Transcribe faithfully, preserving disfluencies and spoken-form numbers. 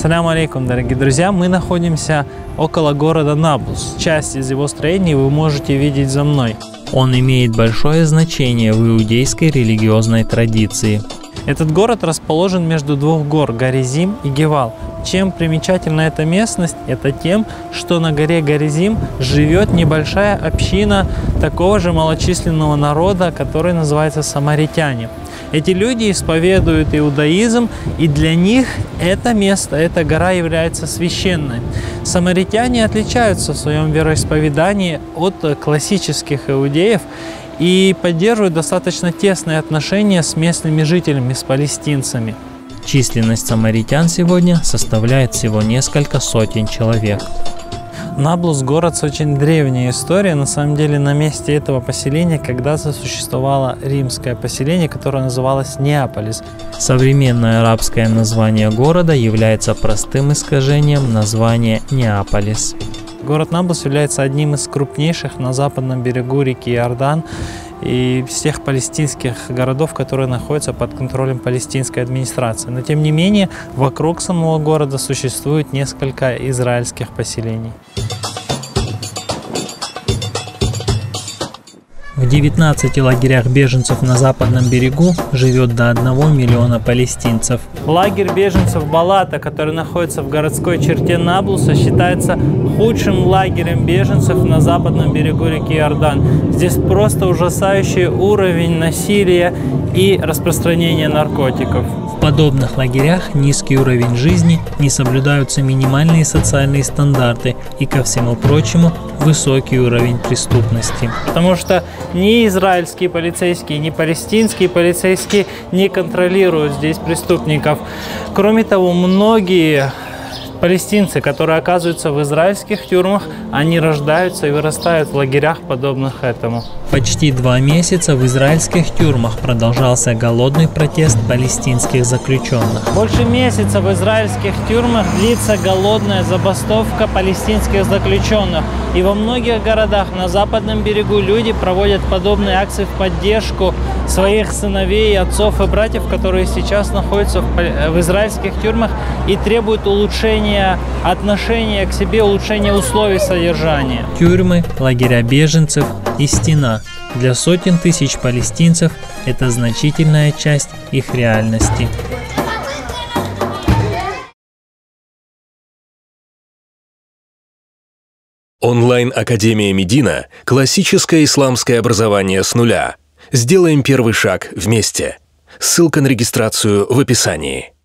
Салям алейкум, дорогие друзья! Мы находимся около города Наблус. Часть из его строений вы можете видеть за мной. Он имеет большое значение в иудейской религиозной традиции. Этот город расположен между двух гор – Горизим и Гевал. Чем примечательна эта местность? Это тем, что на горе Горизим живет небольшая община такого же малочисленного народа, который называется самаритяне. Эти люди исповедуют иудаизм, и для них это место, эта гора является священной. Самаритяне отличаются в своем вероисповедании от классических иудеев и поддерживают достаточно тесные отношения с местными жителями, с палестинцами. Численность самаритян сегодня составляет всего несколько сотен человек. Наблус – город с очень древней историей. На самом деле на месте этого поселения когда-то существовало римское поселение, которое называлось Неаполис. Современное арабское название города является простым искажением названия Неаполис. Город Наблус является одним из крупнейших на западном берегу реки Иордан и всех палестинских городов, которые находятся под контролем палестинской администрации. Но тем не менее, вокруг самого города существует несколько израильских поселений. В девятнадцати лагерях беженцев на западном берегу живет до одного миллиона палестинцев. Лагерь беженцев Балата, который находится в городской черте Наблуса, считается худшим лагерем беженцев на западном берегу реки Иордан. Здесь просто ужасающий уровень насилия и распространения наркотиков. В подобных лагерях низкий уровень жизни, не соблюдаются минимальные социальные стандарты и, ко всему прочему, высокий уровень преступности. Потому что ни израильские полицейские, ни палестинские полицейские не контролируют здесь преступников. Кроме того, многие палестинцы, которые оказываются в израильских тюрьмах, они рождаются и вырастают в лагерях, подобных этому. Почти два месяца в израильских тюрьмах продолжался голодный протест палестинских заключенных. Больше месяца в израильских тюрьмах длится голодная забастовка палестинских заключенных. И во многих городах на западном берегу люди проводят подобные акции в поддержку своих сыновей, отцов и братьев, которые сейчас находятся в, в израильских тюрьмах и требуют улучшения отношения к себе, улучшения условий содержания. Тюрьмы, лагеря беженцев и стена. Для сотен тысяч палестинцев это значительная часть их реальности. Онлайн-академия Медина – классическое исламское образование с нуля. Сделаем первый шаг вместе. Ссылка на регистрацию в описании.